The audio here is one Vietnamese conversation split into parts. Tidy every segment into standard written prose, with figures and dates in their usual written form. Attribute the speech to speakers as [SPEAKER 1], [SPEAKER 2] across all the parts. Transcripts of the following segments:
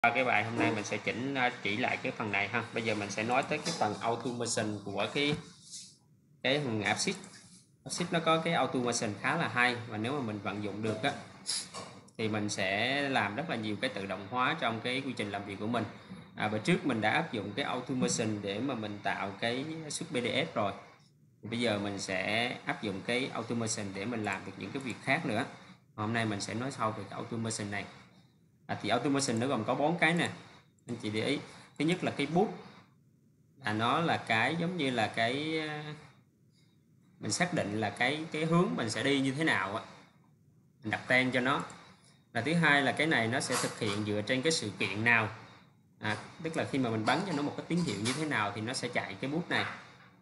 [SPEAKER 1] Qua cái bài hôm nay mình sẽ chỉ lại cái phần này ha. Bây giờ mình sẽ nói tới cái phần automation của cái thằng Apsys. Apsys nó có cái automation khá là hay, và nếu mà mình vận dụng được á thì mình sẽ làm rất là nhiều cái tự động hóa trong cái quy trình làm việc của mình. Bữa trước mình đã áp dụng cái automation để mà mình tạo cái xuất PDF rồi. Bây giờ mình sẽ áp dụng cái automation để mình làm được những cái việc khác nữa. Hôm nay mình sẽ nói sau về cái automation này. Thì automation nó gồm có 4 cái nè, anh chị để ý. Thứ nhất là cái bút, nó là cái giống như là cái mình xác định là cái hướng mình sẽ đi như thế nào á, mình đặt tên cho nó. Là thứ hai là cái này nó sẽ thực hiện dựa trên cái sự kiện nào, tức là khi mà mình bắn cho nó một cái tín hiệu như thế nào thì nó sẽ chạy cái bút này.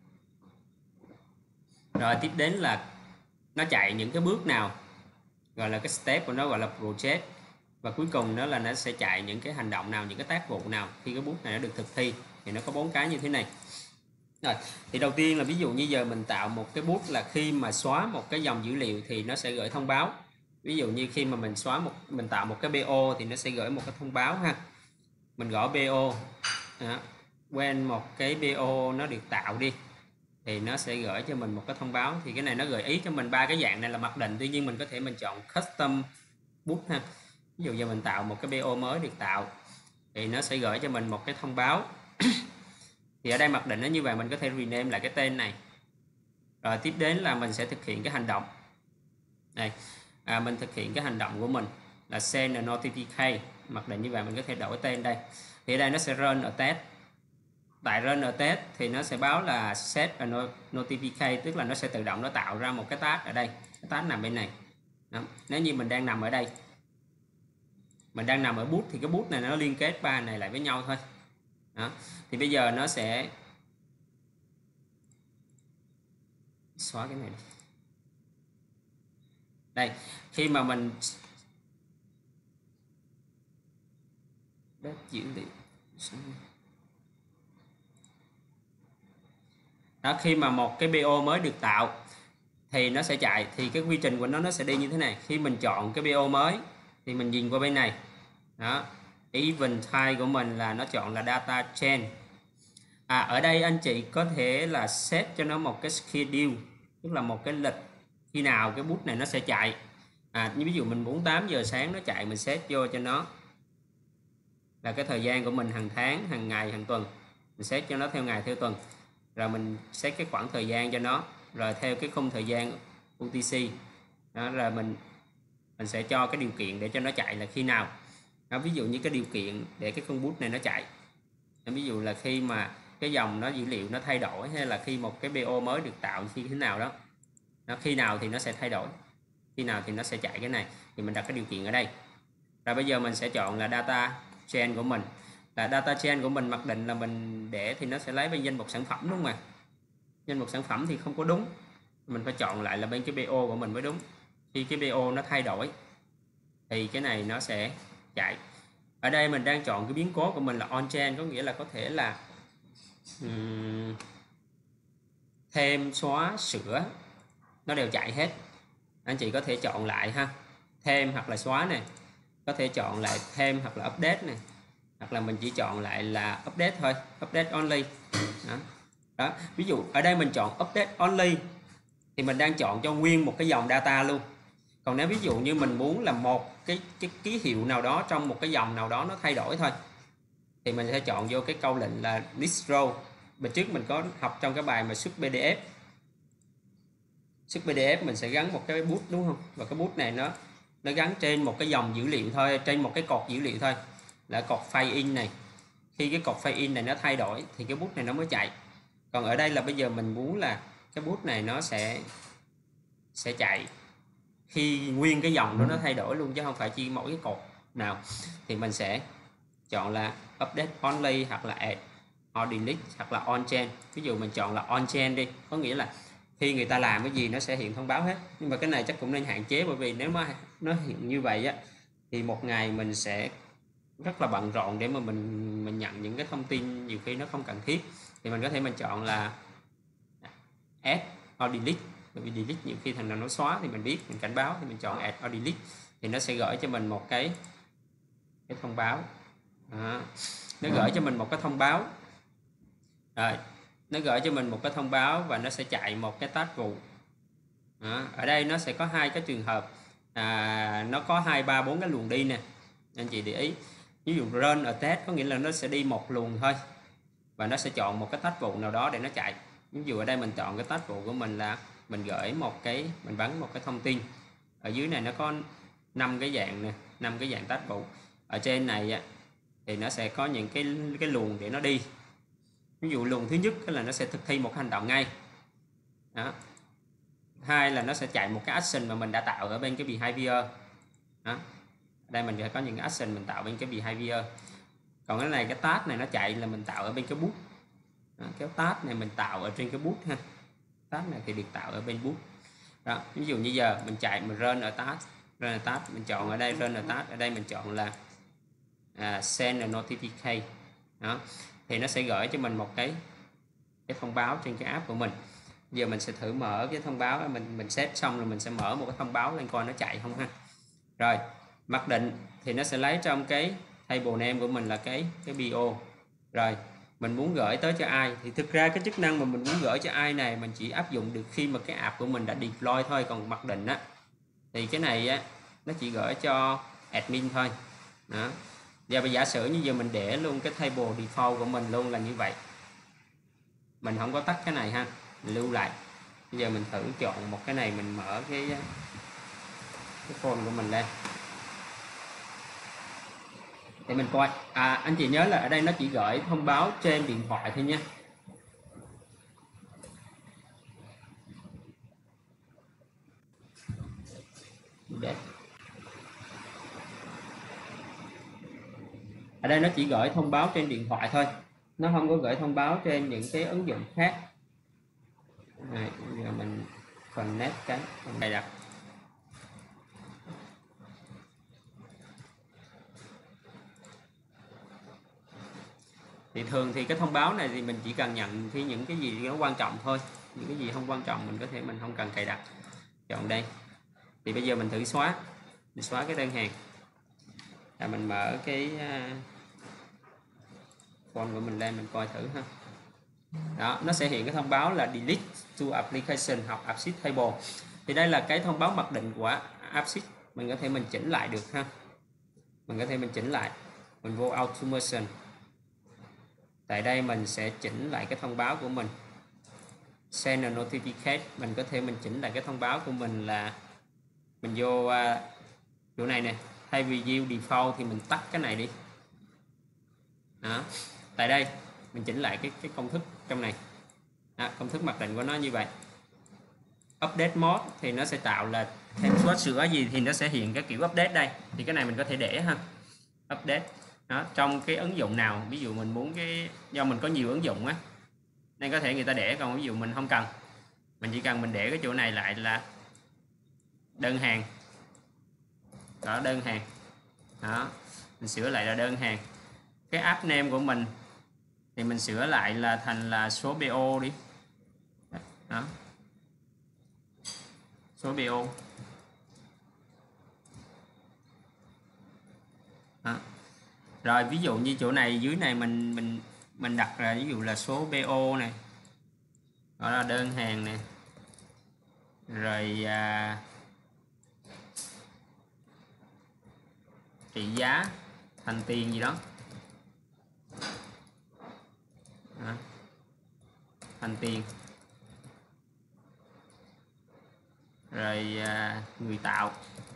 [SPEAKER 1] Rồi tiếp đến là nó chạy những cái bước nào, gọi là cái step của nó, gọi là project. Và cuối cùng đó là nó sẽ chạy những cái hành động nào, những cái tác vụ nào khi cái bút này nó được thực thi. Thì nó có 4 cái như thế này. Rồi, thì đầu tiên là ví dụ như giờ mình tạo một cái bút là khi mà xóa một cái dòng dữ liệu thì nó sẽ gửi thông báo. Ví dụ như khi mà mình tạo một cái BO thì nó sẽ gửi một cái thông báo ha. Mình gõ BO, when một cái BO nó được tạo đi thì nó sẽ gửi cho mình một cái thông báo. Thì cái này nó gợi ý cho mình 3 cái dạng này là mặc định, tuy nhiên mình có thể mình chọn custom bút ha. Ví dụ giờ mình tạo một cái BO mới được tạo thì nó sẽ gửi cho mình một cái thông báo. Thì ở đây mặc định nó như vậy, mình có thể rename lại cái tên này. Rồi tiếp đến là mình sẽ thực hiện cái hành động này. Mình thực hiện cái hành động của mình là send a notification, mặc định như vậy mình có thể đổi tên đây. Thì ở đây nó sẽ run a test. Tại run a test thì nó sẽ báo là set a notification, tức là nó sẽ tự động nó tạo ra một cái task ở đây. Cái task nằm bên này. Đó. Nếu như mình đang nằm ở đây, mình đang nằm ở bút thì cái bút này nó liên kết ba này lại với nhau thôi. Đó. Thì bây giờ nó sẽ xóa cái này đi. Đây, khi mà mình dữ liệu đó, khi mà một cái BO mới được tạo thì nó sẽ chạy, thì cái quy trình của nó sẽ đi như thế này. Khi mình chọn cái BO mới thì mình nhìn qua bên này đó, event type của mình là nó chọn là data chain. Ở đây anh chị có thể là set cho nó một cái schedule, tức là một cái lịch khi nào cái bút này nó sẽ chạy. Như ví dụ mình muốn 8 giờ sáng nó chạy, mình set vô cho nó là cái thời gian của mình hàng tháng, hàng ngày, hàng tuần. Mình set cho nó theo ngày, theo tuần. Rồi mình set cái khoảng thời gian cho nó, rồi theo cái khung thời gian UTC đó, rồi mình sẽ cho cái điều kiện để cho nó chạy là khi nào đó. Ví dụ như cái điều kiện để cái con bút này nó chạy, ví dụ là khi mà cái dòng nó dữ liệu nó thay đổi, hay là khi một cái BO mới được tạo như thế nào đó, khi nào thì nó sẽ thay đổi, khi nào thì nó sẽ chạy cái này, thì mình đặt cái điều kiện ở đây. Rồi bây giờ mình sẽ chọn là data chain của mình, là data chain của mình mặc định là mình để thì nó sẽ lấy bên danh mục sản phẩm, đúng không ạ? Danh mục sản phẩm thì không có đúng, mình phải chọn lại là bên cái BO của mình mới đúng. Khi cái BO nó thay đổi thì cái này nó sẽ chạy. Ở đây mình đang chọn cái biến cố của mình là on chain, có nghĩa là có thể là thêm, xóa, sửa nó đều chạy hết. Anh chị có thể chọn lại ha, thêm hoặc là xóa này, có thể chọn lại thêm hoặc là update này, hoặc là mình chỉ chọn lại là update thôi, update only đó. Ví dụ ở đây mình chọn update only thì mình đang chọn cho nguyên một cái dòng data luôn. Còn nếu ví dụ như mình muốn là một cái ký hiệu nào đó trong một cái dòng nào đó nó thay đổi thôi, thì mình sẽ chọn vô cái câu lệnh là list row. Bên trước mình có học trong cái bài mà xuất PDF. Xuất PDF mình sẽ gắn một cái bút, đúng không? Và cái bút này nó gắn trên một cái dòng dữ liệu thôi, trên một cái cột dữ liệu thôi, là cột file in này. Khi cái cột file in này nó thay đổi thì cái bút này nó mới chạy. Còn ở đây là bây giờ mình muốn là cái bút này nó sẽ chạy khi nguyên cái dòng đó nó thay đổi luôn, chứ không phải chỉ mỗi cái cột nào. Thì mình sẽ chọn là update only, hoặc là add or delete, hoặc là on chain. Ví dụ mình chọn là on chain đi, có nghĩa là khi người ta làm cái gì nó sẽ hiện thông báo hết. Nhưng mà cái này chắc cũng nên hạn chế, bởi vì nếu mà nó hiện như vậy á thì một ngày mình sẽ rất là bận rộn để mà mình nhận những cái thông tin nhiều khi nó không cần thiết. Thì mình có thể mình chọn là add or delete, bởi vì delete nhiều khi thằng nào nó xóa thì mình biết, mình cảnh báo, thì mình chọn add or delete thì nó sẽ gửi cho mình một cái thông báo Đó. Nó gửi cho mình một cái thông báo. Rồi, nó gửi cho mình một cái thông báo và nó sẽ chạy một cái task vụ. Đó. Ở đây nó sẽ có hai cái trường hợp, nó có 2, 3, 4 cái luồng đi nè, anh chị để ý. Ví dụ run a test có nghĩa là nó sẽ đi một luồng thôi và nó sẽ chọn một cái task vụ nào đó để nó chạy. Ví dụ ở đây mình chọn cái task vụ của mình là mình gửi một cái, mình bắn một cái thông tin. Ở dưới này nó có 5 cái dạng nè, 5 cái dạng task vụ. Ở trên này thì nó sẽ có những cái luồng để nó đi. Ví dụ luồng thứ nhất là nó sẽ thực thi một hành động ngay. Đó. Hai là nó sẽ chạy một cái action mà mình đã tạo ở bên cái behavior. Đó. Đây mình sẽ có những cái action mình tạo bên cái behavior. Còn cái này, cái task này nó chạy là mình tạo ở bên cái boot. Đó. Cái task này mình tạo ở trên cái boot ha. Task này thì được tạo ở bên boot. Đó. Ví dụ như giờ mình chạy, mình run ở task, mình chọn ở đây run ở task, ở đây mình chọn là send a notification. Đó. Thì nó sẽ gửi cho mình một cái thông báo trên cái app của mình. Giờ mình sẽ thử mở cái thông báo, mình set xong rồi mình sẽ mở một cái thông báo lên coi nó chạy không ha. Rồi mặc định thì nó sẽ lấy trong cái table name của mình là cái bio. Rồi mình muốn gửi tới cho ai thì thực ra cái chức năng mà mình muốn gửi cho ai này mình chỉ áp dụng được khi mà cái app của mình đã deploy thôi. Còn mặc định thì cái này nó chỉ gửi cho admin thôi. Đó. Giờ giả sử như giờ mình để luôn cái table default của mình luôn là như vậy, mình không có tắt cái này ha, mình lưu lại. Bây giờ mình thử chọn một cái này, mình mở cái phone của mình lên để mình coi. Anh chị nhớ là ở đây nó chỉ gửi thông báo trên điện thoại thôi nha. Ở đây nó chỉ gửi thông báo trên điện thoại thôi, nó không có gửi thông báo trên những cái ứng dụng khác. Này, giờ mình connect cái cài đặt. Thì thường thì cái thông báo này thì mình chỉ cần nhận khi những cái gì nó quan trọng thôi, những cái gì không quan trọng mình có thể mình không cần cài đặt. Chọn đây. Thì bây giờ mình thử mình xóa cái đơn hàng. Mình mở cái phone của mình lên mình coi thử ha. Đó, nó sẽ hiện cái thông báo là delete to application hoặc AppSheet table. Thì đây là cái thông báo mặc định của AppSheet, mình có thể mình chỉnh lại được ha. Mình có thể mình chỉnh lại, mình vô automation. Tại đây mình sẽ chỉnh lại cái thông báo của mình. Send a notification, mình có thể mình chỉnh lại cái thông báo của mình là mình vô chỗ này nè, thay vì view default thì mình tắt cái này đi. Đó. Tại đây mình chỉnh lại cái công thức trong này. Đó, công thức mặc định của nó như vậy. Update mode thì nó sẽ tạo là thêm xóa sửa gì thì nó sẽ hiện cái kiểu update đây. Thì cái này mình có thể để ha. Update. Đó, trong cái ứng dụng nào, ví dụ mình muốn do mình có nhiều ứng dụng nên có thể người ta để, còn ví dụ mình không cần, mình chỉ cần mình để cái chỗ này lại là đơn hàng. Đó, đơn hàng. Đó, mình sửa lại là đơn hàng. Cái app name của mình thì mình sửa lại là thành là số BO đi. Đó. Số BO. Đó. Rồi ví dụ như chỗ này dưới này mình đặt là ví dụ là số BO này. Đó là đơn hàng này. Rồi trị giá thành tiền gì đó. Đó. Thành tiền. Rồi người tạo.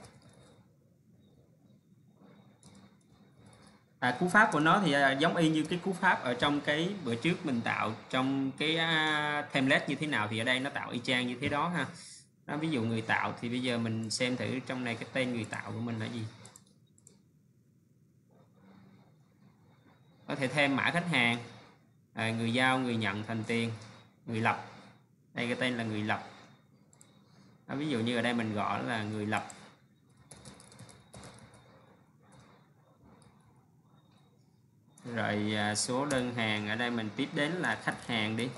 [SPEAKER 1] Cú pháp của nó thì giống y như cái cú pháp ở trong cái bữa trước mình tạo trong cái template như thế nào thì ở đây nó tạo y chang như thế đó ha. Đó, ví dụ người tạo thì bây giờ mình xem thử trong này cái tên người tạo của mình là gì. Có thể thêm mã khách hàng, người giao, người nhận, thành tiền, người lập. Đây cái tên là người lập. Đó, ví dụ như ở đây mình gọi là người lập. Rồi số đơn hàng ở đây mình tiếp đến là khách hàng đi.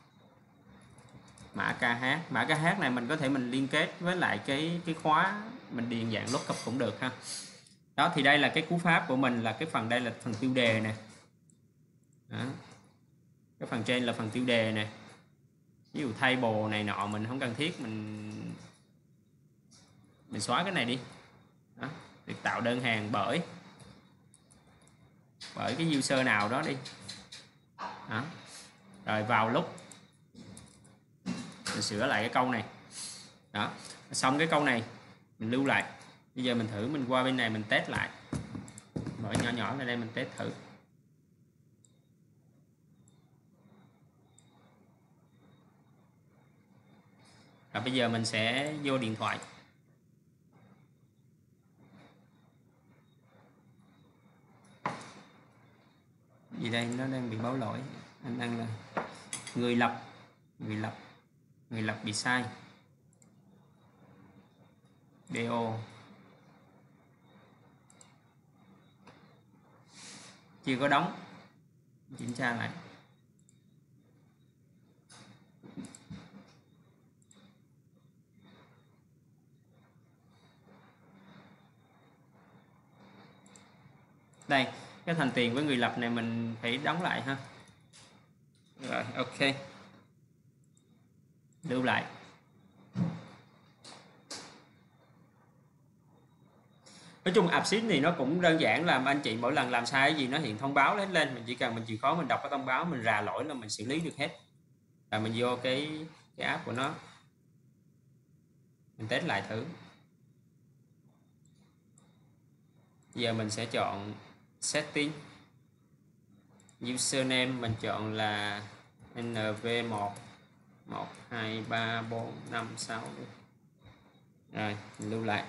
[SPEAKER 1] Mã KH. Mã KH này mình có thể mình liên kết với lại cái khóa mình điền dạng lookup cũng được ha. Đó thì đây là cái cú pháp của mình, là cái phần đây là phần tiêu đề nè. Đó. Cái phần trên là phần tiêu đề nè. Ví dụ table này nọ mình không cần thiết, mình xóa cái này đi. Đó. Được tạo đơn hàng bởi cái user nào đó đi. Đó. Rồi vào lúc mình sửa lại cái câu này. Đó. Xong cái câu này mình lưu lại. Bây giờ mình thử, mình qua bên này mình test lại, mở nhỏ nhỏ lên đây mình test thử. Và bây giờ mình sẽ vô điện thoại. Gì đây, nó đang bị báo lỗi. Anh đang là người lập bị sai. BO chưa có đóng, kiểm tra lại. Đây, cái thành tiền với người lập này mình phải đóng lại ha. Rồi, ok. Lưu lại. Nói chung AppSheet thì nó cũng đơn giản, làm anh chị mỗi lần làm sai cái gì nó hiện thông báo hết lên, mình chỉ cần mình chịu khó mình đọc cái thông báo, mình rà lỗi là mình xử lý được hết. Và mình vô cái app của nó, mình test lại thử. Giờ mình sẽ chọn setting, username mình chọn là nv1 1 2 3 4 5 6. Rồi mình lưu lại.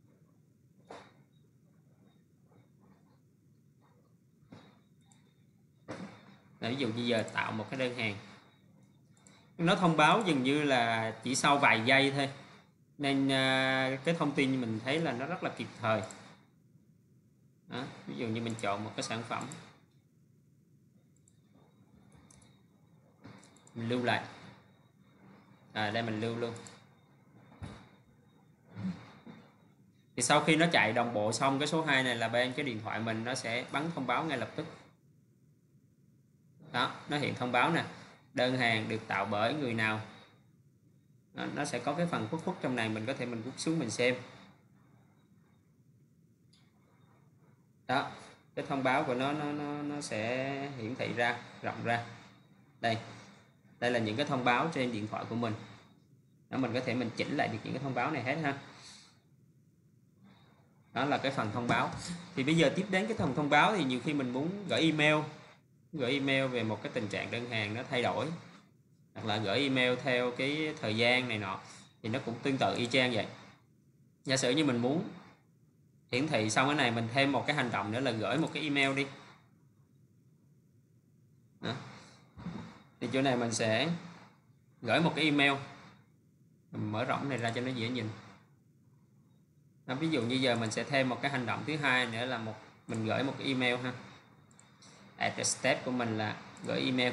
[SPEAKER 1] Ví dụ như giờ tạo một cái đơn hàng, nó thông báo dường như là chỉ sau vài giây thôi, nên cái thông tin mình thấy là nó rất là kịp thời. Đó, ví dụ như mình chọn một cái sản phẩm, mình lưu lại. Đây mình lưu luôn. Thì sau khi nó chạy đồng bộ xong cái số 2 này là bên cái điện thoại mình nó sẽ bắn thông báo ngay lập tức. Đó, nó hiện thông báo nè, đơn hàng được tạo bởi người nào. Đó, nó sẽ có cái phần khuất trong này, mình có thể mình rút xuống mình xem. Đó, cái thông báo của nó sẽ hiển thị ra rộng ra. Đây là những cái thông báo trên điện thoại của mình. Đó, mình có thể mình chỉnh lại được những cái thông báo này hết ha. Đó là cái phần thông báo. Thì bây giờ tiếp đến cái phần thông báo thì nhiều khi mình muốn gửi email về một cái tình trạng đơn hàng nó thay đổi, hoặc là gửi email theo cái thời gian này nọ, thì nó cũng tương tự y chang vậy. Giả sử như mình muốn hiển thị xong cái này, mình thêm một cái hành động nữa là gửi một cái email đi. Đó. Thì chỗ này mình sẽ gửi một cái email, mình mở rộng này ra cho nó dễ nhìn. Đó, ví dụ như giờ mình sẽ thêm một cái hành động thứ hai nữa là mình gửi một cái email ha. Add step của mình là gửi email.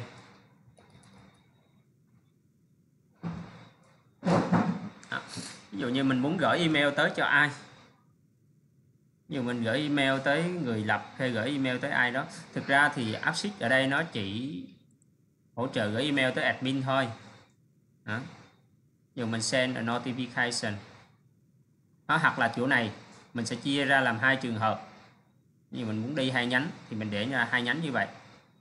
[SPEAKER 1] Đó. Ví dụ như mình muốn gửi email tới cho ai, ví dụ mình gửi email tới người lập hay gửi email tới ai đó. Thực ra thì AppSheet ở đây nó chỉ hỗ trợ gửi email tới admin thôi. Đó. Ví dụ mình send a notification. Đó, hoặc là chỗ này mình sẽ chia ra làm 2 trường hợp. Như mình muốn đi 2 nhánh thì mình để ra 2 nhánh như vậy.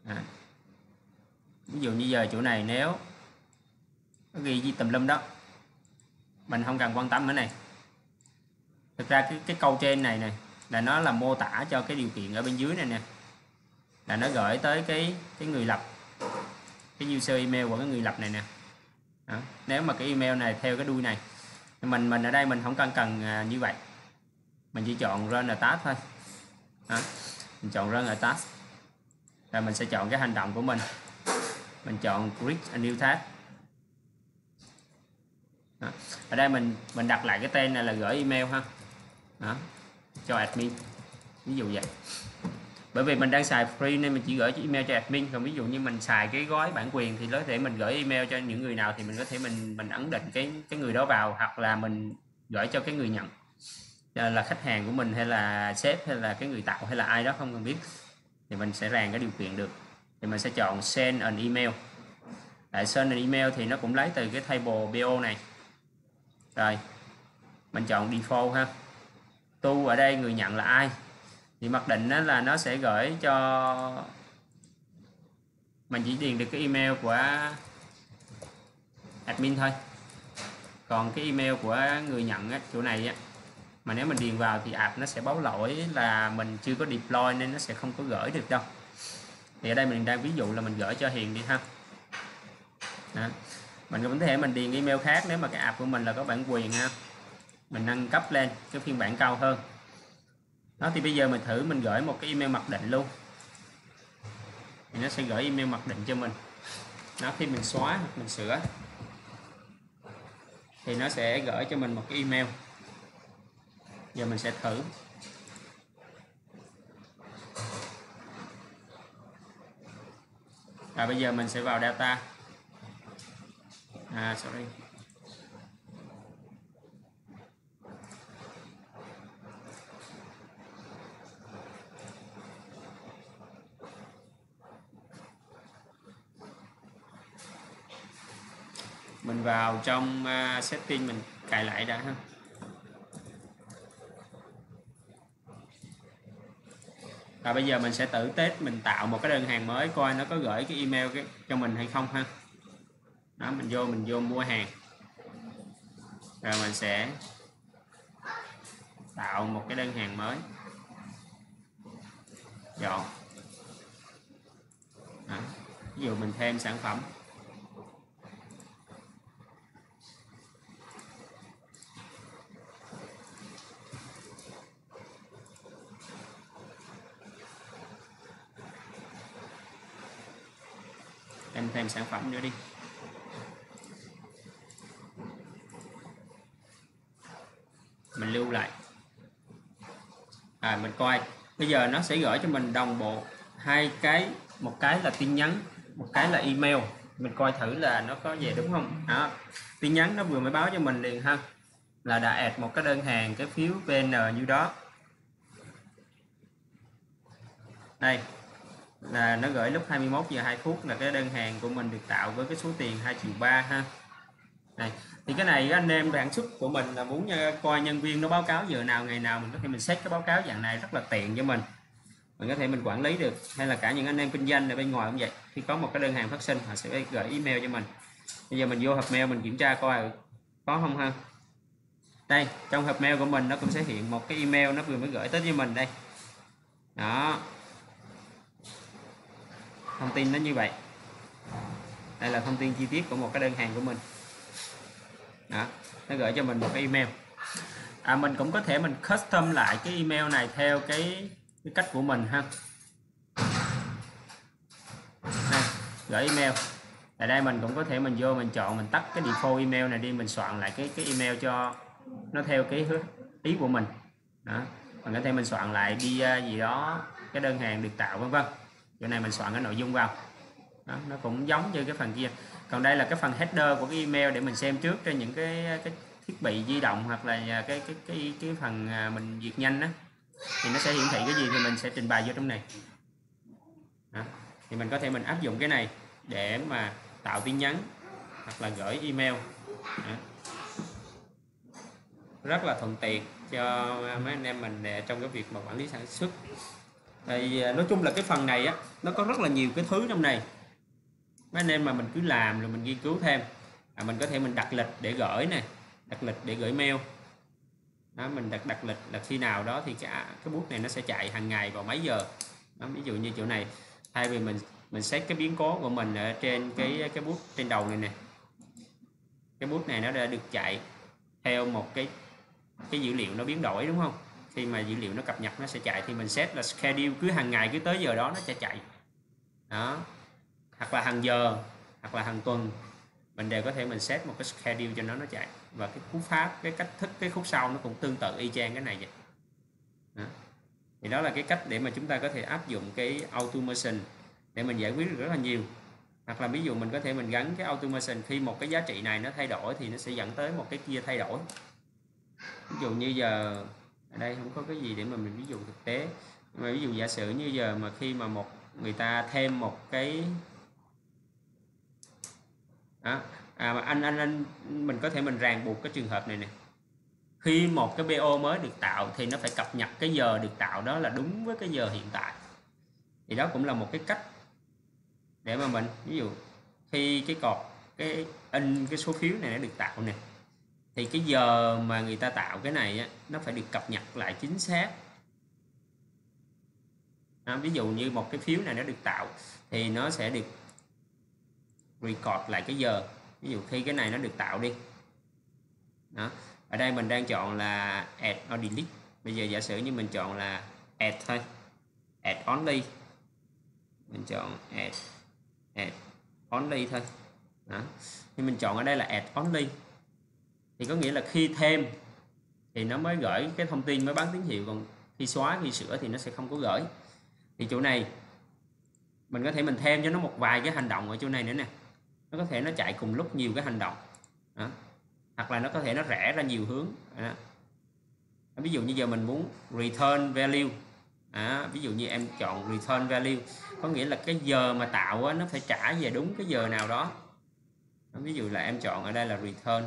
[SPEAKER 1] Ví dụ như giờ chỗ này nếu có ghi gì tùm lum đó, mình không cần quan tâm cái này. Thực ra cái câu trên này là nó là mô tả cho cái điều kiện ở bên dưới này nè, là nó gửi tới cái người lập, cái user email của cái người lập này nè. Đó. Nếu mà cái email này theo cái đuôi này, mình ở đây mình không cần như vậy, mình chỉ chọn run a task thôi. Đó. Mình chọn run a task, rồi mình sẽ chọn cái hành động của mình chọn create a new task. Đó. Ở đây mình đặt lại cái tên này là gửi email ha. Đó. Cho admin, ví dụ vậy. Bởi vì mình đang xài free nên mình chỉ gửi email cho admin. Còn ví dụ như mình xài cái gói bản quyền thì có thể mình gửi email cho những người nào thì mình có thể mình ấn định cái người đó vào, hoặc là mình gửi cho cái người nhận. là khách hàng của mình hay là sếp hay là cái người tạo hay là ai đó không cần biết, thì mình sẽ ràng cái điều kiện được. Thì mình sẽ chọn send an email. Tại send an email thì nó cũng lấy từ cái table BO này. Rồi mình chọn default ha. Tu ở đây người nhận là ai thì mặc định đó là nó sẽ gửi cho mình, chỉ điền được cái email của admin thôi. Còn cái email của người nhận á, chỗ này á, mà nếu mình điền vào thì app nó sẽ báo lỗi là mình chưa có deploy nên nó sẽ không có gửi được đâu. Thì ở đây mình đang ví dụ là mình gửi cho Hiền đi ha. Đó. Mình cũng có thể mình điền email khác nếu mà cái app của mình là có bản quyền ha. Mình nâng cấp lên cái phiên bản cao hơn. Đó, thì bây giờ mình thử mình gửi một cái email mặc định luôn. Thì nó sẽ gửi email mặc định cho mình. Đó, khi mình xóa hoặc mình sửa thì nó sẽ gửi cho mình một cái email. Giờ mình sẽ thử. Và bây giờ mình sẽ vào data. Sorry. Mình vào trong setting mình cài lại đã ha. Và bây giờ mình sẽ tự test, mình tạo một cái đơn hàng mới coi nó có gửi cái email cho mình hay không ha. Đó, mình vô mua hàng. Rồi mình sẽ tạo một cái đơn hàng mới. Chọn. Đó. Ví dụ mình thêm sản phẩm. Em thêm sản phẩm nữa đi. Mình lưu lại. Mình coi. Bây giờ nó sẽ gửi cho mình đồng bộ hai cái, một cái là tin nhắn, một cái là email. Mình coi thử là nó có về đúng không. Đó. Tin nhắn nó vừa mới báo cho mình liền ha, là đã add một cái đơn hàng cái phiếu VN như đó. Đây là nó gửi lúc 21 giờ 2 phút là cái đơn hàng của mình được tạo với cái số tiền 2,3 triệu ha. Này, thì cái này anh em sản xuất của mình là muốn coi nhân viên nó báo cáo giờ nào ngày nào, mình có thể mình set cái báo cáo dạng này rất là tiện cho mình có thể mình quản lý được. Hay là cả những anh em kinh doanh ở bên ngoài cũng vậy, khi có một cái đơn hàng phát sinh họ sẽ gửi email cho mình. Bây giờ mình vô hộp mail mình kiểm tra coi có không ha. Đây trong hộp mail của mình nó cũng sẽ hiện một cái email nó vừa mới gửi tới cho mình đây. Đó, thông tin nó như vậy. Đây là thông tin chi tiết của một cái đơn hàng của mình. Đó, nó gửi cho mình một cái email. Mình cũng có thể mình custom lại cái email này theo cái cách của mình ha. Đây, gửi email. Tại đây mình cũng có thể mình vô mình chọn, mình tắt cái default email này đi, mình soạn lại cái email cho nó theo cái ý của mình. Đó, mình có thể mình soạn lại đi gì đó, cái đơn hàng được tạo vân vân. Chỗ này mình soạn cái nội dung vào. Đó, nó cũng giống như cái phần kia. Còn đây là cái phần header của cái email để mình xem trước cho những cái thiết bị di động hoặc là cái phần mình duyệt nhanh đó, thì nó sẽ hiển thị cái gì thì mình sẽ trình bày vô trong này. Đó, thì mình có thể mình áp dụng cái này để mà tạo tin nhắn hoặc là gửi email. Đó, rất là thuận tiện cho mấy anh em mình trong cái việc mà quản lý sản xuất. Thì nói chung là cái phần này á, nó có rất là nhiều cái thứ trong này. Mấy anh em mà mình cứ làm rồi mình nghiên cứu thêm. Mình có thể mình đặt lịch để gửi nè, đặt lịch để gửi mail. Đó, mình đặt lịch là khi nào đó thì cái bút này nó sẽ chạy hàng ngày vào mấy giờ. Đó, ví dụ như chỗ này, thay vì mình set cái biến cố của mình ở trên cái bút trên đầu này nè, cái bút này nó đã được chạy theo một cái dữ liệu nó biến đổi đúng không. Khi mà dữ liệu nó cập nhật nó sẽ chạy, thì mình set là schedule cứ hàng ngày cứ tới giờ đó nó sẽ chạy. Đó, hoặc là hàng giờ hoặc là hàng tuần, mình đều có thể mình set một cái schedule cho nó chạy. Và cái cú pháp, cái cách thức cái khúc sau nó cũng tương tự y chang cái này vậy. Đó, thì đó là cái cách để mà chúng ta có thể áp dụng cái automation để mình giải quyết được rất là nhiều. Hoặc là ví dụ mình có thể mình gắn cái automation, khi một cái giá trị này nó thay đổi thì nó sẽ dẫn tới một cái kia thay đổi. Ví dụ như giờ ở đây không có cái gì để mà mình ví dụ thực tế. Nhưng mà ví dụ giả sử như giờ mà khi mà người ta thêm một cái đó, anh mình có thể mình ràng buộc cái trường hợp này nè. Khi một cái BO mới được tạo thì nó phải cập nhật cái giờ được tạo đó là đúng với cái giờ hiện tại. Thì đó cũng là một cái cách để mà mình ví dụ khi cái số phiếu này nó được tạo nè, thì cái giờ mà người ta tạo cái này á, nó phải được cập nhật lại chính xác. Ví dụ như một cái phiếu này nó được tạo thì nó sẽ được record lại cái giờ. Ví dụ khi cái này nó được tạo đi đó, ở đây mình đang chọn là add or delete. Bây giờ giả sử như mình chọn là add thôi, add only, mình chọn add only thôi đó. Nhưng mình chọn ở đây là add only thì có nghĩa là khi thêm thì nó mới gửi cái thông tin, mới bán tín hiệu, còn khi xóa, khi sửa thì nó sẽ không có gửi. Thì chỗ này mình có thể mình thêm cho nó một vài cái hành động ở chỗ này nữa nè, nó có thể nó chạy cùng lúc nhiều cái hành động đó. Hoặc là nó có thể nó rẽ ra nhiều hướng đó. Ví dụ như giờ mình muốn return value đó. Ví dụ như em chọn return value có nghĩa là cái giờ mà tạo á, nó phải trả về đúng cái giờ nào đó. Ví dụ là em chọn ở đây là return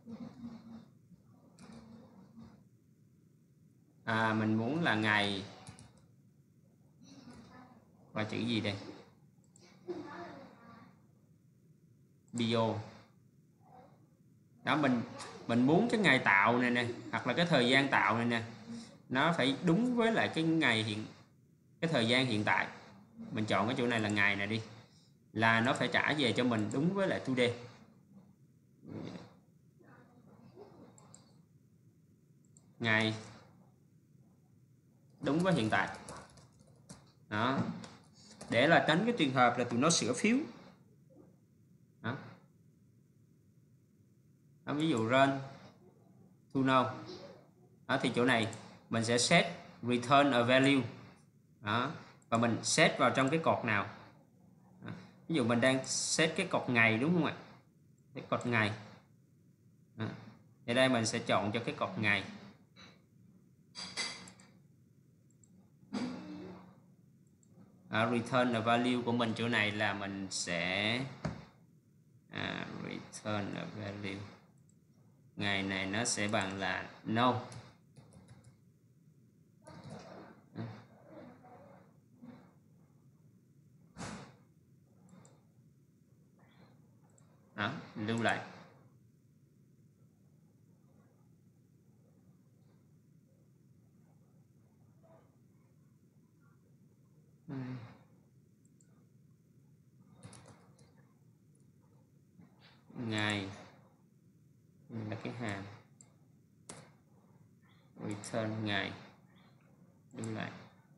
[SPEAKER 1] mình muốn là ngày và chữ gì đây, bio đó. Mình muốn cái ngày tạo này nè, hoặc là cái thời gian tạo này nè, nó phải đúng với lại cái thời gian hiện tại. Mình chọn cái chỗ này là ngày này đi, là nó phải trả về cho mình đúng với lại today. Ngày đúng với hiện tại đó, để là tránh cái trường hợp là tụi nó sửa phiếu đó. Ví dụ run to now đó, thì chỗ này mình sẽ set return a value đó, và mình set vào trong cái cột nào đó. Ví dụ mình đang set cái cột ngày đúng không ạ, cái cột ngày đó. Ở đây mình sẽ chọn cho cái cột ngày return a value của mình chỗ này là mình sẽ return a value ngày này nó sẽ bằng là no đó, lưu lại. Ngày là cái hàm return ngày, lưu lại.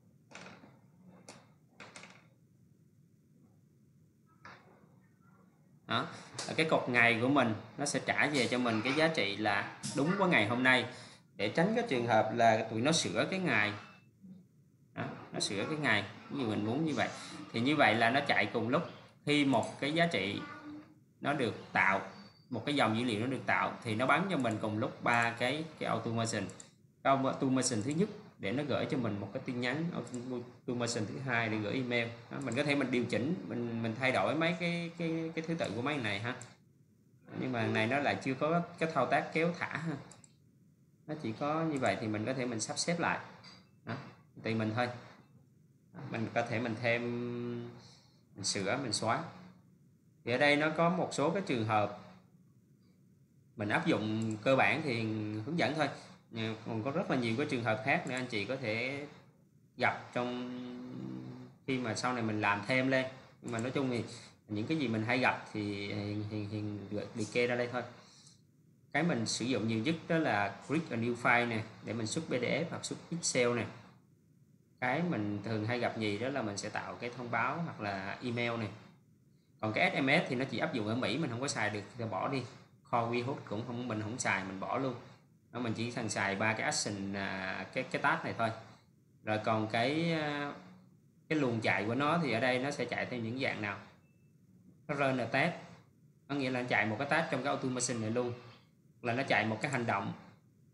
[SPEAKER 1] Đó, cái cột ngày của mình nó sẽ trả về cho mình cái giá trị là đúng với ngày hôm nay, để tránh cái trường hợp là tụi nó sửa cái ngày đó, nó sửa cái ngày. Ví dụ mình muốn như vậy thì như vậy là nó chạy cùng lúc. Khi một cái giá trị nó được tạo, một cái dòng dữ liệu nó được tạo thì nó bắn cho mình cùng lúc ba cái automation. Cái automation thứ nhất để nó gửi cho mình một cái tin nhắn, automation thứ hai để gửi email đó. Mình có thể mình điều chỉnh, mình thay đổi mấy cái thứ tự của mấy này ha, nhưng mà này nó lại chưa có cái thao tác kéo thả ha, nó chỉ có như vậy thì mình có thể mình sắp xếp lại đó, tùy mình thôi. Mình có thể mình thêm, mình sửa, mình xóa. Thì ở đây nó có một số cái trường hợp mình áp dụng cơ bản thì hướng dẫn thôi, còn có rất là nhiều cái trường hợp khác nữa anh chị có thể gặp trong khi mà sau này mình làm thêm lên. Nhưng mà nói chung thì những cái gì mình hay gặp thì liệt kê ra đây thôi. Cái mình sử dụng nhiều nhất đó là create a new file này để mình xuất PDF hoặc xuất Excel này. Cái mình thường hay gặp gì đó là mình sẽ tạo cái thông báo hoặc là email này. Còn cái SMS thì nó chỉ áp dụng ở Mỹ, mình không có xài được thì bỏ đi. Core WeHost cũng không, mình không xài, mình bỏ luôn. Đó, mình chỉ cần xài ba cái action, cái task này thôi. Rồi còn cái luồng chạy của nó thì ở đây nó sẽ chạy theo những dạng nào. Nó run a task, có nghĩa là nó chạy một cái task trong cái automation này luôn, là nó chạy một cái hành động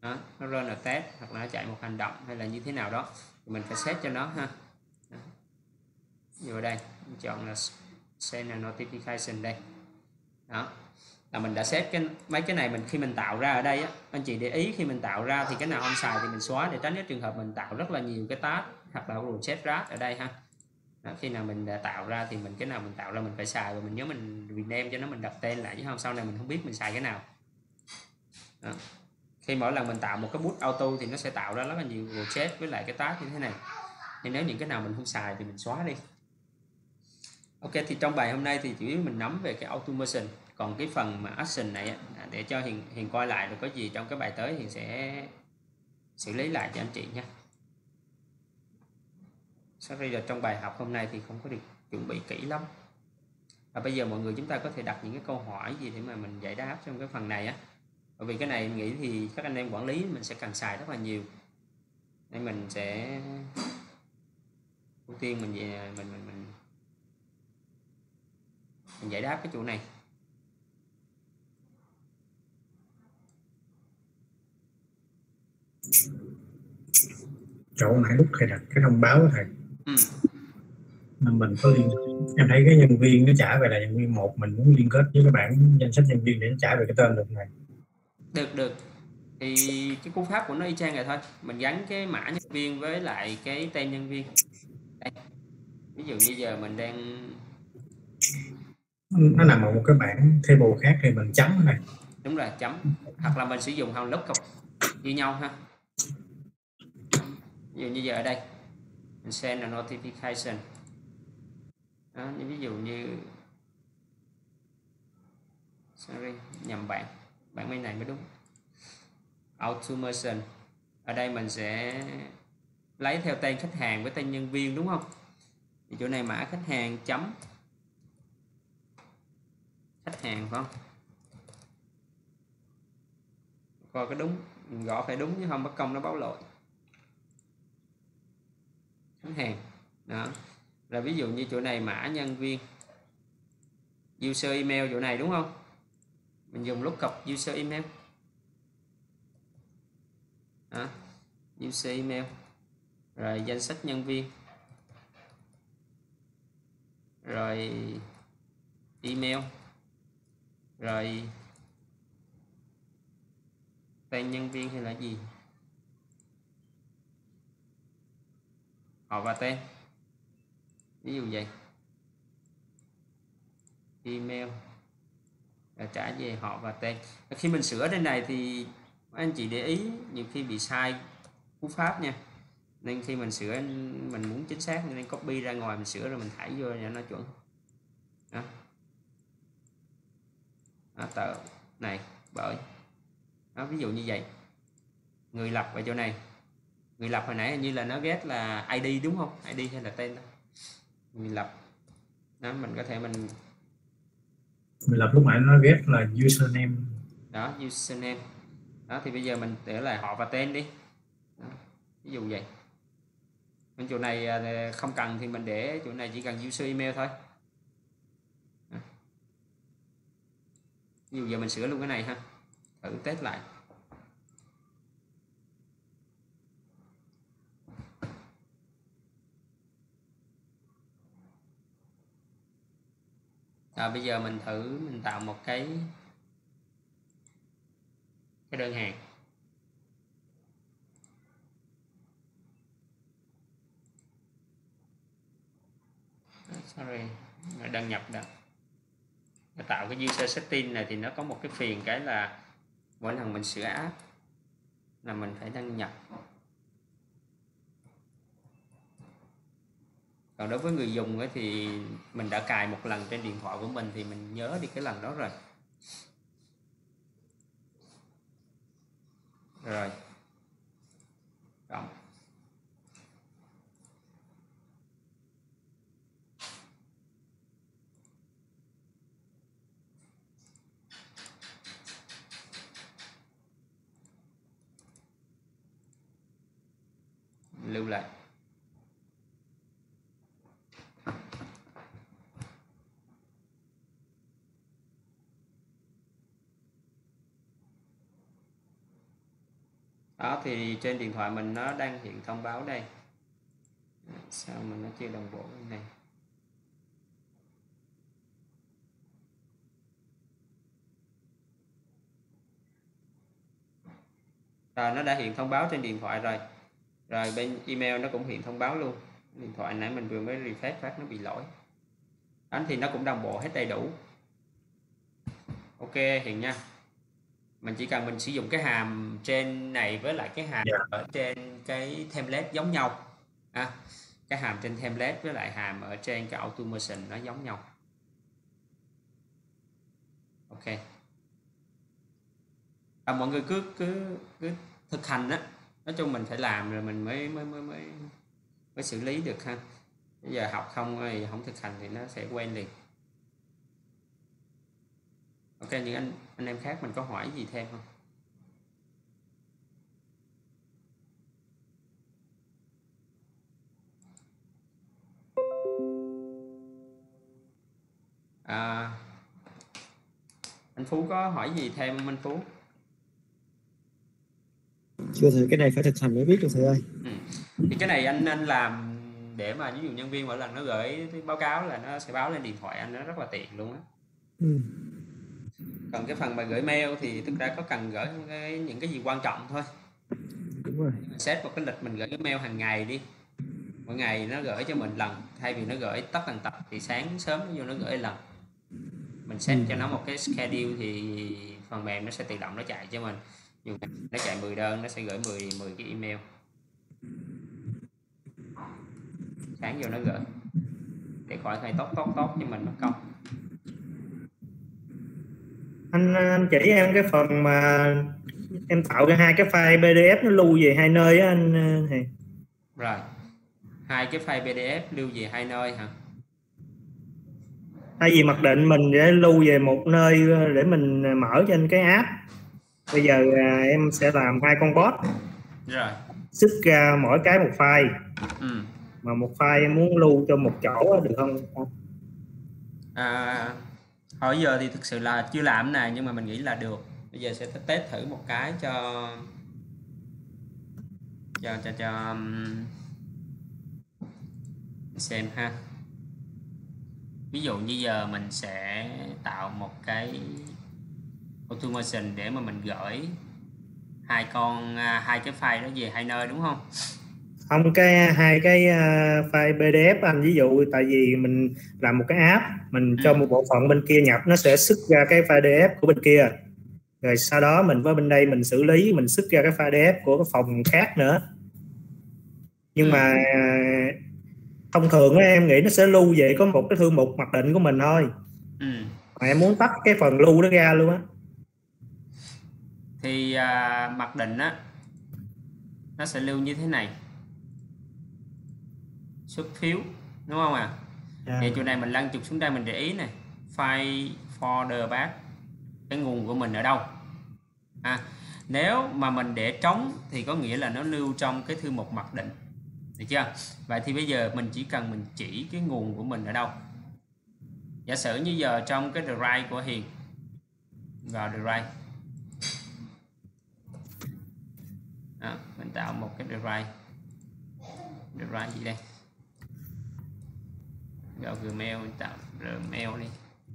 [SPEAKER 1] đó, nó run là test hoặc là nó chạy một hành động hay là như thế nào đó thì mình phải set cho nó ha. Đó. Như ở đây mình chọn là send a notification đây, đó là mình đã set mấy cái này. Mình khi mình tạo ra ở đây á, anh chị để ý khi mình tạo ra thì cái nào không xài thì mình xóa để tránh cái trường hợp mình tạo rất là nhiều cái task hoặc là set rát ở đây ha. Đó, khi nào mình đã tạo ra thì cái nào mình tạo ra mình phải xài và mình nhớ mình rename cho nó, mình đặt tên lại chứ không sau này mình không biết mình xài cái nào. Đó. Khi mỗi lần mình tạo một cái bút auto thì nó sẽ tạo ra rất là nhiều set với lại cái task như thế này, nên nếu những cái nào mình không xài thì mình xóa đi. Ok, thì trong bài hôm nay thì chủ yếu mình nắm về cái automation, còn cái phần mà action này để cho Hiền coi lại rồi có gì trong cái bài tới Hiền sẽ xử lý lại cho anh chị nha. Sorry là trong bài học hôm nay thì không có được chuẩn bị kỹ lắm. Và bây giờ mọi người chúng ta có thể đặt những cái câu hỏi gì để mà mình giải đáp trong cái phần này á. Bởi vì cái này em nghĩ thì các anh em quản lý mình sẽ cần xài rất là nhiều. Nên mình sẽ ưu tiên mình giải đáp cái chỗ này.
[SPEAKER 2] Chỗ nãy lúc thầy đặt cái thông báo thầy, mình có liên, em thấy cái nhân viên nó trả về là nhân viên 1, mình muốn liên kết với cái bảng danh sách nhân viên để nó trả về cái tên được này.
[SPEAKER 1] Được. Thì cái cú pháp của nó y chang này thôi, mình gắn cái mã nhân viên với lại cái tên nhân viên đây. Ví dụ như giờ mình đang
[SPEAKER 2] Nó nằm ở một cái bảng table khác thì mình chấm này.
[SPEAKER 1] đúng rồi, chấm, hoặc là mình sử dụng hàm lookup như nhau ha. Ví dụ như giờ ở đây mình send a notification đó, ví dụ như sorry nhầm bạn bên này mới đúng. Automation ở đây mình sẽ lấy theo tên khách hàng với tên nhân viên đúng không, thì chỗ này mã khách hàng chấm khách hàng phải không, coi cái đúng, mình gõ phải đúng chứ không mất công nó báo lỗi khách hàng đó. Rồi ví dụ như chỗ này mã nhân viên user email chỗ này đúng không, mình dùng lookup user email đó, user email rồi danh sách nhân viên rồi email rồi tên nhân viên hay là gì, họ và tên, ví dụ vậy, email là trả về họ và tên. Khi mình sửa trên này thì anh chị để ý nhiều khi bị sai cú pháp nha, nên khi mình sửa mình muốn chính xác nên copy ra ngoài mình sửa rồi mình thảy vô cho nó chuẩn đó. Đó, tờ này bởi đó, ví dụ như vậy. Người lập ở chỗ này, người lập hồi nãy hình như là nó ghét là ID đúng không, ID hay là tên đó. Người lập đó, mình có thể mình
[SPEAKER 2] lập lúc nãy nó ghét là username
[SPEAKER 1] đó, username đó, thì bây giờ mình để lại họ và tên đi đó, ví dụ vậy. Bên chỗ này không cần thì mình để chỗ này chỉ cần user email thôi đó. Ví dụ giờ mình sửa luôn cái này ha, thử test lại. Bây giờ mình thử mình tạo một cái đơn hàng. Sorry, đăng nhập đó. Tạo cái user setting này thì nó có một cái phiền cái là mỗi lần mình sửa app là mình phải đăng nhập. Còn đối với người dùng ấy thì mình đã cài một lần trên điện thoại của mình thì mình nhớ đi cái lần đó rồi. Rồi. Cộng. Lưu lại. Đó thì trên điện thoại mình nó đang hiện thông báo đây. Sao mà nó chưa đồng bộ cái này? Rồi nó đã hiện thông báo trên điện thoại rồi. Rồi bên email nó cũng hiện thông báo luôn. Điện thoại nãy mình vừa mới refresh phát nó bị lỗi. Đó thì nó cũng đồng bộ hết đầy đủ. Ok hiện nha. Mình chỉ cần mình sử dụng cái hàm trên này với lại cái hàm ở trên cái template giống nhau. Cái hàm trên template với lại hàm ở trên cái automation nó giống nhau. Ok. Mọi người cứ thực hành á, nói chung mình phải làm rồi mình mới xử lý được ha. Bây giờ học không thì không thực hành thì nó sẽ quen liền. Ok, những anh em khác mình có hỏi gì thêm không? Anh Phú có hỏi gì thêm không anh Phú?
[SPEAKER 3] Chưa thầy, cái này phải thực hành mới biết được thầy ơi.
[SPEAKER 1] Thì cái này anh làm để mà ví dụ nhân viên mỗi lần nó gửi báo cáo là nó sẽ báo lên điện thoại anh, nó rất là tiện luôn á. Còn cái phần mà gửi mail thì thực ra có cần gửi những cái gì quan trọng thôi.
[SPEAKER 3] Đúng rồi.
[SPEAKER 1] Set một cái lịch mình gửi cái mail hàng ngày đi, mỗi ngày nó gửi cho mình lần, thay vì nó gửi tất tần tật thì sáng sớm nó vô nó gửi lần. Mình set cho nó một cái schedule thì phần mềm nó sẽ tự động nó chạy cho mình. Dù nó chạy 10 đơn nó sẽ gửi 10 cái email. Sáng vô nó gửi để khỏi phải tốt cho mình mất công.
[SPEAKER 4] Anh chỉ em cái phần mà em tạo ra hai cái file PDF nó lưu về hai nơi á anh Hiền.
[SPEAKER 1] Rồi, hai cái file PDF lưu về hai nơi hả?
[SPEAKER 4] Thay vì mặc định mình để lưu về một nơi để mình mở trên cái app, bây giờ em sẽ làm hai con bot.
[SPEAKER 1] Rồi.
[SPEAKER 4] Xuất ra mỗi cái một file. Mà một file em muốn lưu cho một chỗ được không?
[SPEAKER 1] Hồi giờ thì thực sự là chưa làm cái này nhưng mà mình nghĩ là được. Bây giờ sẽ test thử một cái cho xem ha. Ví dụ như giờ mình sẽ tạo một cái automation để mà mình gửi hai cái file đó về hai nơi đúng không?
[SPEAKER 4] Không, hai cái file PDF anh, ví dụ tại vì mình làm một cái app, mình cho một bộ phận bên kia nhập, nó sẽ xuất ra cái file PDF của bên kia, rồi sau đó mình với bên đây mình xử lý, mình xuất ra cái file PDF của cái phòng khác nữa. Nhưng mà thông thường em nghĩ nó sẽ lưu về có một cái thư mục mặc định của mình thôi. Mà em muốn tách cái phần lưu đó ra luôn á.
[SPEAKER 1] Thì mặc định á nó sẽ lưu như thế này, xuất phiếu đúng không ạ? Thì chỗ này mình lăn trục xuống đây mình để ý này, file folder path, cái nguồn của mình ở đâu. Nếu mà mình để trống thì có nghĩa là nó lưu trong cái thư mục mặc định, được chưa? Vậy thì bây giờ mình chỉ cần mình chỉ cái nguồn của mình ở đâu. Giả sử như giờ trong cái drive của Hiền, vào drive đó, mình tạo một cái drive gì đây, vào Gmail, mình tạo Gmail đi.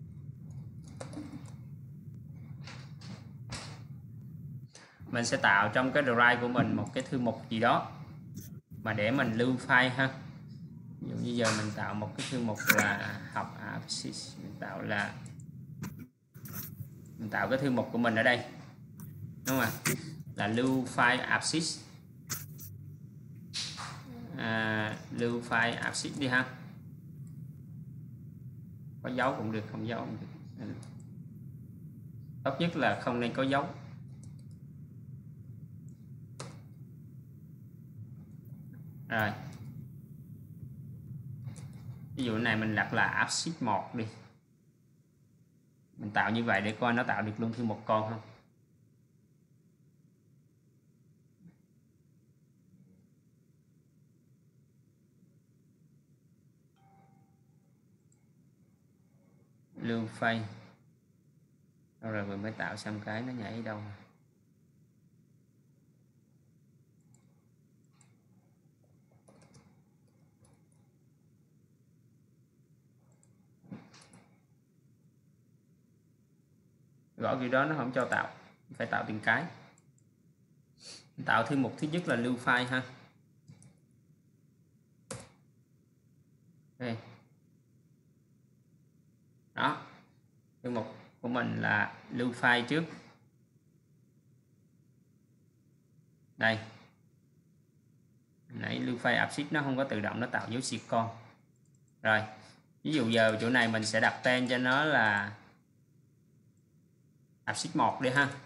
[SPEAKER 1] Mình sẽ tạo trong cái drive của mình một cái thư mục gì đó mà để mình lưu file ha. Ví dụ như giờ mình tạo một cái thư mục là học AppSheet, mình tạo cái thư mục của mình ở đây đúng không ạ? Là lưu file AppSheet, lưu file AppSheet đi ha. Có dấu cũng được, không dấu cũng được. Tốt nhất là không nên có dấu. Rồi. Ví dụ này mình đặt là AppSheet 1 đi. Mình tạo như vậy để coi nó tạo được luôn thư mục con không. Lưu file. Rồi mình mới tạo xong cái nó nhảy đâu. gõ kiểu đó nó không cho tạo, phải tạo từng cái. Tạo thư mục thứ nhất là lưu file ha. Đây. Đó, thư mục của mình là lưu file trước. Đây, nãy lưu file abscess nó không có tự động nó tạo dấu xịt con. Rồi, ví dụ giờ chỗ này mình sẽ đặt tên cho nó là abscess 1 đi ha.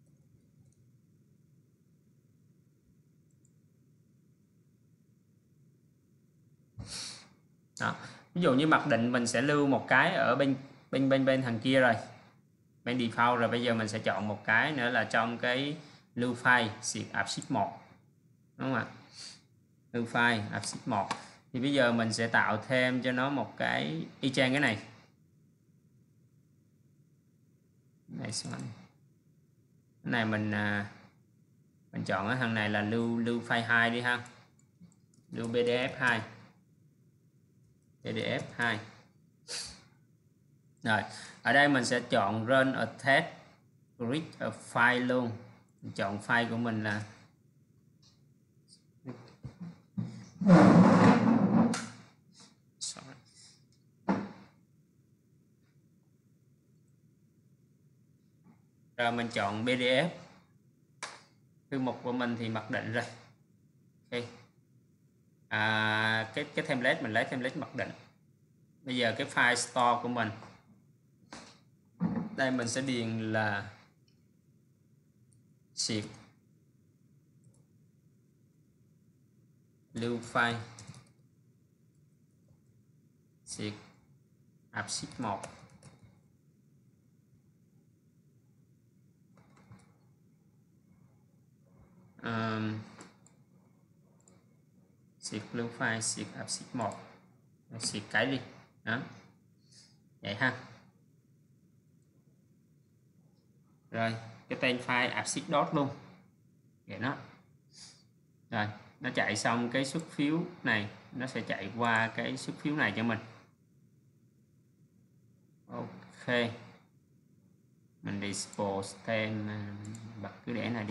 [SPEAKER 1] Đó. Ví dụ như mặc định mình sẽ lưu một cái ở bên thằng kia rồi, bên default rồi, bây giờ mình sẽ chọn một cái nữa là trong cái lưu file xịt abscess 1, đúng không ạ? Lưu file abscess 1 thì bây giờ mình sẽ tạo thêm cho nó một cái y chang cái này. Cái này mình chọn cái thằng này là lưu file 2 đi ha, lưu pdf 2, pdf 2. Rồi ở đây mình sẽ chọn run a test create a file luôn. Mình chọn file của mình là rồi mình chọn pdf. Thư mục của mình thì mặc định rồi. Okay. Cái template mình lấy template mặc định. Bây giờ cái file store của mình đây mình sẽ điền là xịt lưu file xịt abscess 1. Xịt lưu file xịt abscess 1, xịt cái đi đó, vậy ha. Rồi cái tên file abscess dot luôn vậy đó. Rồi nó chạy xong cái xuất phiếu này, nó sẽ chạy qua cái xuất phiếu này cho mình. Ok, mình dispose tên bật cứ để này đi.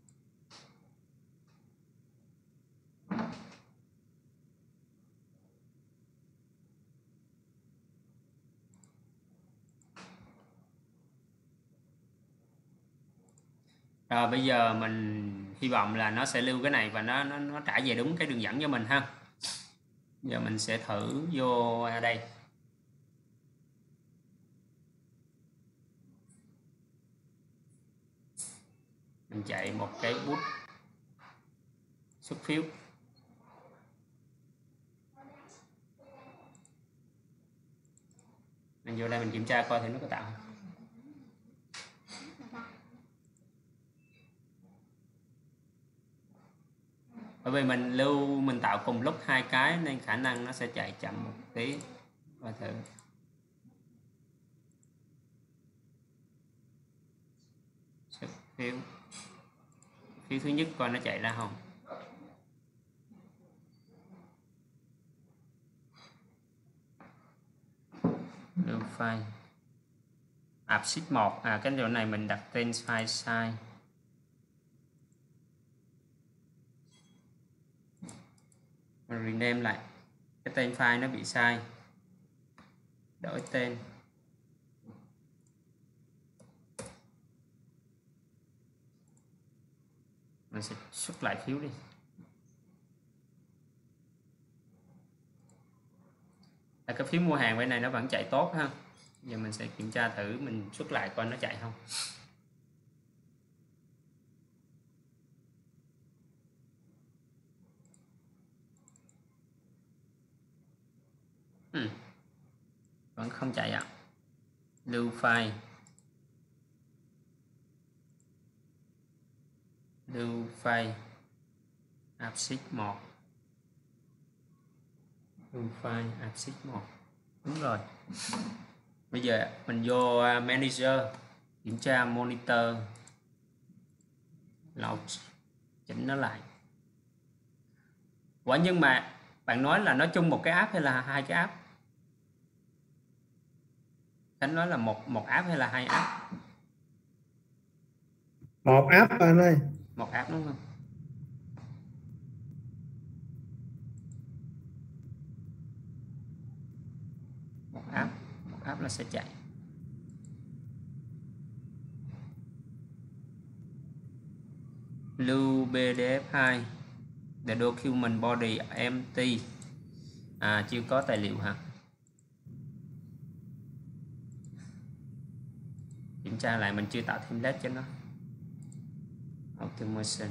[SPEAKER 1] Rồi bây giờ mình hy vọng là nó sẽ lưu cái này và nó trả về đúng cái đường dẫn cho mình ha. Giờ mình sẽ thử vô đây. Mình chạy một cái bút xuất phiếu. Mình vô đây mình kiểm tra coi thì nó có tạo không. Bởi vì mình tạo cùng lúc hai cái nên khả năng nó sẽ chạy chậm một tí. Coi thử. Xuất phiếu. Phiếu thứ nhất coi nó chạy ra không. Lưu file abscess 1. Cái chỗ này mình đặt tên file sai. Mình rename lại, cái tên file nó bị sai, đổi tên. Mình sẽ xuất lại phiếu đi. Cái phiếu mua hàng bên này nó vẫn chạy tốt ha. Giờ mình sẽ kiểm tra thử, mình xuất lại coi nó chạy không. Vẫn không chạy ạ. Lưu file abscess 1, lưu file abscess 1. Đúng rồi. Bây giờ mình vô manager, kiểm tra monitor, launch, chỉnh nó lại. Quả nhưng mà bạn nói là nó chung một cái app hay là hai cái app? Khánh nói là một app hay là hai app?
[SPEAKER 4] một app anh ơi.
[SPEAKER 1] Một app đúng không? Một app nó sẽ chạy. Lưu PDF 2 the document body empty. Chưa có tài liệu hả? Kiểm tra lại mình chưa tạo template cho nó. Automation.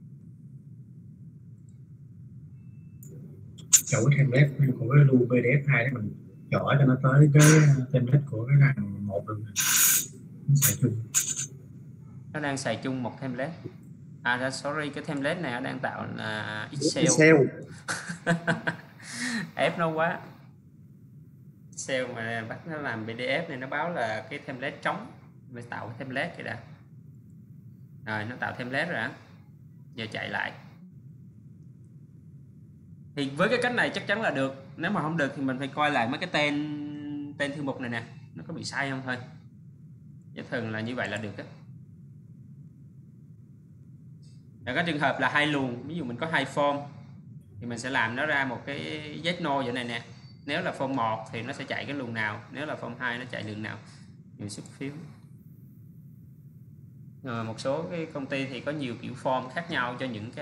[SPEAKER 2] Chỗ cái template của cái lưu PDF 2 đó mình chọn cho nó tới cái template của cái thằng 1 luôn. Nó xài chung.
[SPEAKER 1] Nó đang xài chung một template. Sorry, cái template này nó đang tạo là
[SPEAKER 4] Excel.
[SPEAKER 1] ép nó quá. Excel mà bắt nó làm PDF này nó báo là cái template trống. Mình tạo cái template kìa đã. Rồi nó tạo template rồi á. Giờ chạy lại. Thì với cái cách này chắc chắn là được. Nếu mà không được thì mình phải coi lại mấy cái tên thư mục này nè, nó có bị sai không thôi. Chứ thường là như vậy là được á. Rồi có trường hợp là hai luồng, ví dụ mình có hai form thì mình sẽ làm nó ra một cái Z no vậy này nè. Nếu là form 1 thì nó sẽ chạy cái luồng nào, nếu là form 2 nó chạy luồng nào. Nhiều xuất phiếu. Rồi một số cái công ty thì có nhiều kiểu form khác nhau cho những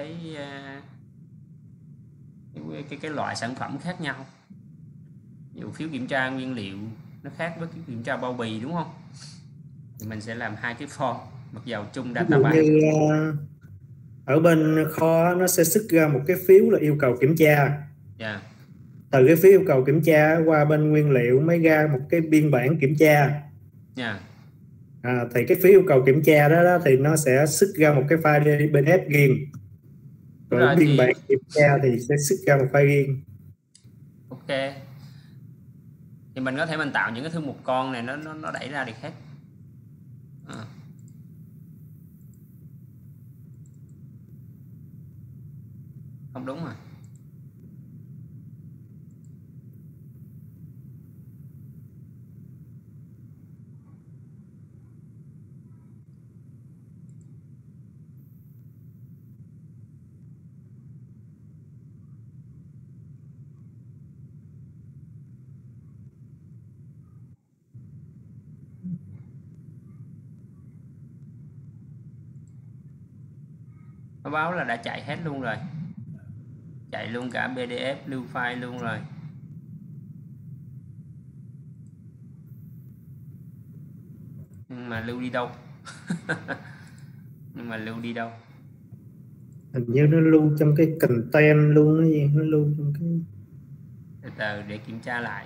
[SPEAKER 1] cái loại sản phẩm khác nhau. Ví dụ phiếu kiểm tra nguyên liệu nó khác với cái kiểm tra bao bì đúng không? Thì mình sẽ làm hai cái form mặc dầu chung database.
[SPEAKER 4] Như ở bên kho nó sẽ xuất ra một cái phiếu là yêu cầu kiểm tra.
[SPEAKER 1] Yeah.
[SPEAKER 4] Từ cái phiếu yêu cầu kiểm tra qua bên nguyên liệu mới ra một cái biên bản kiểm tra.
[SPEAKER 1] Yeah.
[SPEAKER 4] Thì cái phiếu yêu cầu kiểm tra đó thì nó sẽ xuất ra một cái file PDF riêng. Rồi biên bản kiểm tra thì sẽ xuất ra một file riêng.
[SPEAKER 1] Ok. Thì mình có thể mình tạo những cái thư mục con này nó đẩy ra được hết. Không đúng rồi. Nó báo là đã chạy hết luôn rồi. Chạy luôn cả PDF lưu file luôn rồi. Nhưng mà lưu đi đâu? Nhưng mà lưu đi đâu?
[SPEAKER 4] Hình như nó lưu trong cái content luôn, nó gì nó lưu trong cái.
[SPEAKER 1] Từ từ để kiểm tra lại.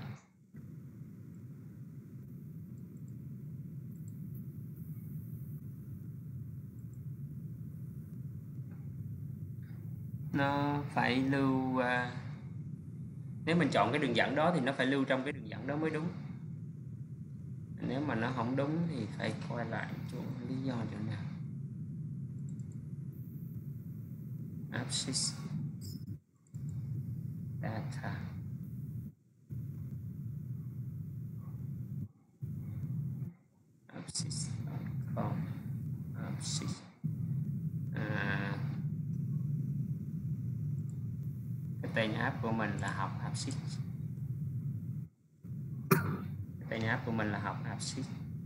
[SPEAKER 1] Nó phải lưu nếu mình chọn cái đường dẫn đó thì nó phải lưu trong cái đường dẫn đó mới đúng. Nếu mà nó không đúng thì phải coi lại chỗ lý do chỗ nào. Abscess data abscess.com abscess. Cái tên app của mình là học abscess. Cái tên app của mình là học abscess.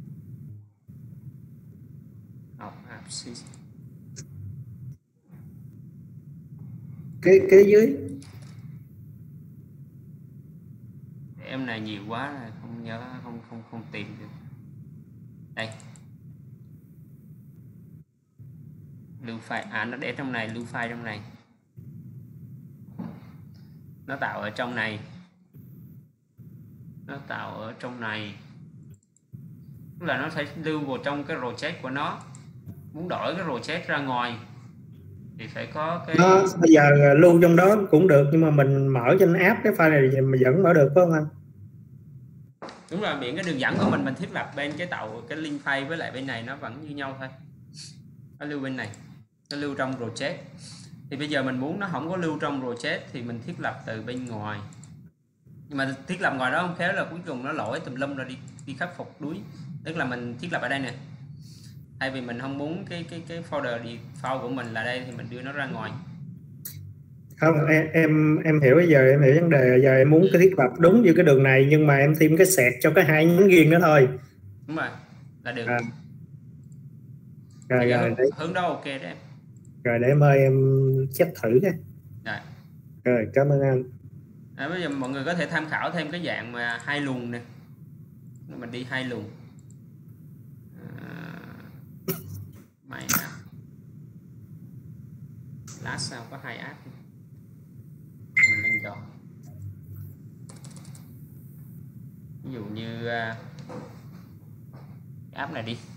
[SPEAKER 1] Học abscess.
[SPEAKER 4] Cái dưới
[SPEAKER 1] em này nhiều quá là không nhớ, không tìm được. Đây, lưu file nó để trong này, lưu file trong này, nó tạo ở trong này, nó tạo ở trong này, tức là nó phải lưu vào trong cái project của nó. Muốn đổi cái project ra ngoài thì phải có cái
[SPEAKER 4] bây giờ lưu trong đó cũng được, nhưng mà mình mở trên app cái file này thì mình vẫn mở được phải không anh?
[SPEAKER 1] Đúng rồi, miễn cái đường dẫn của mình thiết lập bên cái tạo cái link file với lại bên này nó vẫn như nhau thôi. Nó lưu bên này, nó lưu trong project. Thì bây giờ mình muốn nó không có lưu trong project thì mình thiết lập từ bên ngoài. Nhưng mà thiết lập ngoài đó không khéo là cuối cùng nó lỗi tùm lum rồi đi khắc phục đuối. Tức là mình thiết lập ở đây nè, Thay vì mình không muốn cái folder default của mình là đây thì mình đưa nó ra ngoài.
[SPEAKER 4] Không, em hiểu bây giờ, em hiểu vấn đề. Giờ em muốn cái thiết lập đúng như cái đường này nhưng mà em thêm cái sẹt cho cái hai nhánh riêng đó thôi.
[SPEAKER 1] Đúng rồi, là được.
[SPEAKER 4] Rồi,
[SPEAKER 1] hướng đó ok đấy em.
[SPEAKER 4] Rồi để em ơi, em check thử cái. Rồi cảm ơn anh.
[SPEAKER 1] Bây giờ mọi người có thể tham khảo thêm cái dạng mà hai luồng nè, mình đi hai luồng. My app, lát sao có hai app mình nên chọn. Ví dụ như app này đi,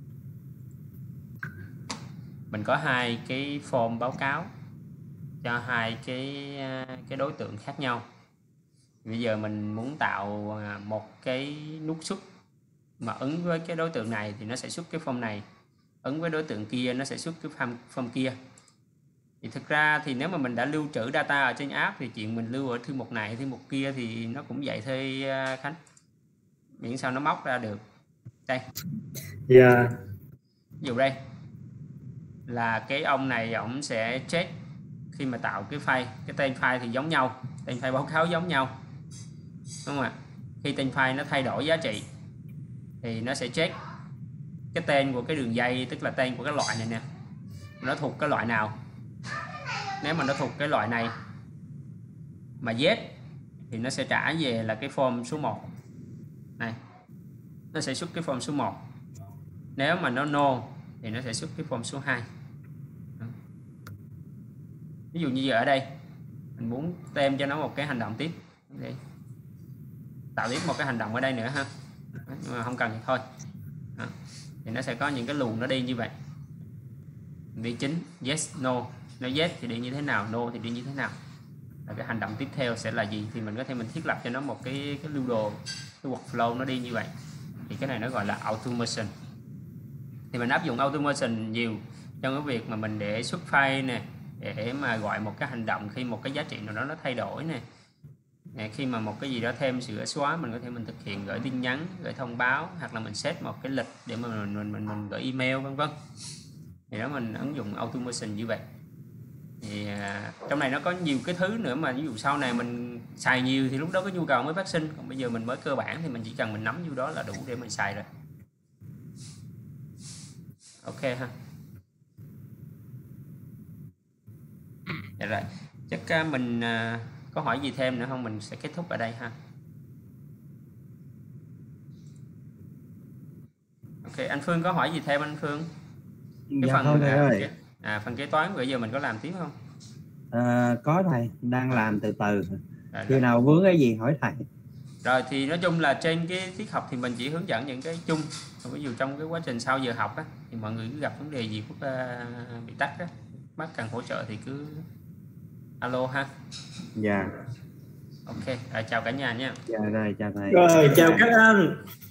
[SPEAKER 1] mình có hai cái form báo cáo cho hai cái đối tượng khác nhau. Bây giờ mình muốn tạo một cái nút xuất mà ứng với cái đối tượng này thì nó sẽ xuất cái form này, ứng với đối tượng kia nó sẽ xuất cái form kia. Thì thực ra thì nếu mà mình đã lưu trữ data ở trên app thì chuyện mình lưu ở thư mục này thư mục kia thì nó cũng vậy thôi Khánh, miễn sao nó móc ra được. Đây, ví dụ đây là cái ông này ổng sẽ check khi mà tạo cái file, cái tên file thì giống nhau, tên file báo cáo giống nhau, đúng không ạ? Khi tên file nó thay đổi giá trị thì nó sẽ check cái tên của cái đường dây, tức là tên của cái loại này nè, nó thuộc cái loại nào. Nếu mà nó thuộc cái loại này mà yes thì nó sẽ trả về là cái form số 1 này, nó sẽ xuất cái form số 1. Nếu mà nó no thì nó sẽ xuất cái form số 2. Ví dụ như giờ ở đây mình muốn thêm cho nó một cái hành động tiếp, để tạo tiếp một cái hành động ở đây nữa ha, nhưng mà không cần thì thôi. Đó. Thì nó sẽ có những cái luồng nó đi như vậy, đi chính yes no, nó yes thì đi như thế nào, no thì đi như thế nào, là cái hành động tiếp theo sẽ là gì, thì mình có thể mình thiết lập cho nó một cái lưu đồ, cái workflow nó đi như vậy. Thì cái này nó gọi là automation. Thì mình áp dụng automation nhiều trong cái việc mà mình để xuất file nè, để mà gọi một cái hành động khi một cái giá trị nào đó nó thay đổi nè, khi mà một cái gì đó thêm sửa xóa mình có thể mình thực hiện gửi tin nhắn, gửi thông báo, hoặc là mình set một cái lịch để mà mình gửi email vân vân. Thì đó mình ứng dụng automation như vậy. Thì trong này nó có nhiều cái thứ nữa mà ví dụ sau này mình xài nhiều thì lúc đó có nhu cầu mới phát sinh, còn bây giờ mình mới cơ bản thì mình chỉ cần mình nắm vô đó là đủ để mình xài rồi. Ok ha. Dạ rồi, chắc mình có hỏi gì thêm nữa không, mình sẽ kết thúc ở đây ha. Ok, anh Phương có hỏi gì thêm anh Phương? Cái
[SPEAKER 5] Dạ không thầy ơi.
[SPEAKER 1] Phần kế toán bây giờ mình có làm tiếp không?
[SPEAKER 5] Có thầy, đang làm từ từ. Khi nào vướng cái gì hỏi thầy.
[SPEAKER 1] Rồi thì nói chung là trên cái tiết học thì mình chỉ hướng dẫn những cái chung. Còn ví dụ trong cái quá trình sau giờ học á, thì mọi người cứ gặp vấn đề gì cũng bị tắc á, bác cần hỗ trợ thì cứ alo ha.
[SPEAKER 5] Dạ.
[SPEAKER 1] Ok, chào cả nhà nha.
[SPEAKER 5] Dạ rồi, chào thầy.
[SPEAKER 4] Rồi chào các anh.